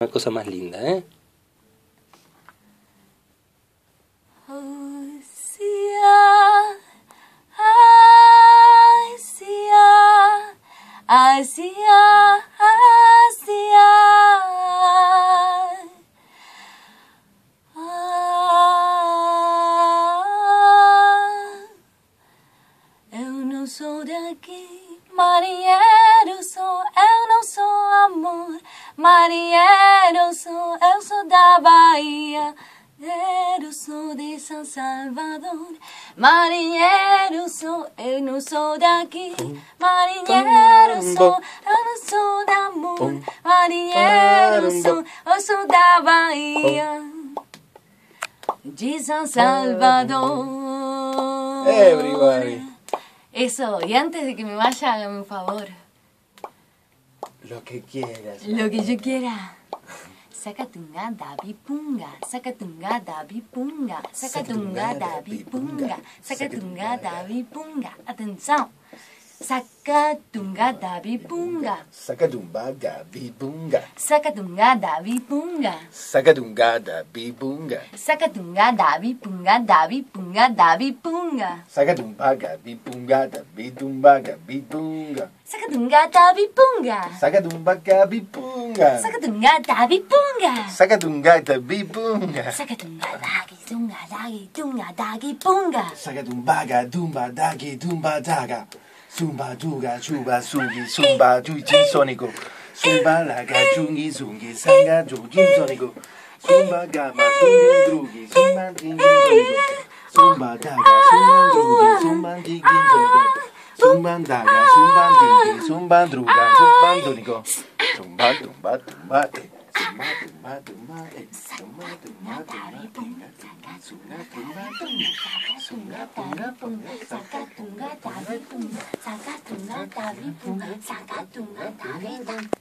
Una cosa más linda, ¿eh? Eu não sou daqui, marinheiro sou, eu não sou amor. Marinheiro eu sou da Bahia. Eu sou de São Salvador. Marinheiro sou, eu não sou daqui. Marinheiro sou, eu não sou de amor. Marinheiro eu sou da Bahia. De San Salvador. Everybody. Eso, y antes de que me vaya, hágame un favor. Lo que quieras. Lo que yo quiera. Sacatunga Davi Punga, Sacatunga Davi Punga, Sacatunga Davi Punga, Sacatunga Davi Punga. Atención. Sacatunga Davi Punga. Sacadumba Gabi Bunga. Sacatunga Davi Punga. Sacadunga Dabi Bunga. Sacatunga Davi Punga, Davi Punga, Davi Punga. Sacadumba Gabi Bunga Dabi Dumba Gabi Bunga. Sacatunga Davi Punga. Sacadumba Gabi Bunga. Sacatunga Davi Punga. Sacadunga Dabi Bunga. Sacatunga Dagi Dunga Dagi Dunga Dagi Punga. Sacadumba Gadumba Dagi Dumba Daga. Zumba Duga Chuba Sugi Zumba Juji Sonico. Zumba Laga Jungi Zungi Sanga Jujin Sonico. Zumba Gama Zungi Drugi Zumba Jingin Sonico. Zumba Daga Zumba Drugi Zumba Jingin Sonico. Zumba Daga Zumba Jingin Zumba Druga Zumba Sonico. Zumba Dumba Dumba Zumba Dumba Dumba Zumba Dumba Dumba Zumba Dumba Dumba Zumba Dumba Dumba Sacatunga Davi Punga, Sacatunga Davi Punga, Sacatunga Davi Punga.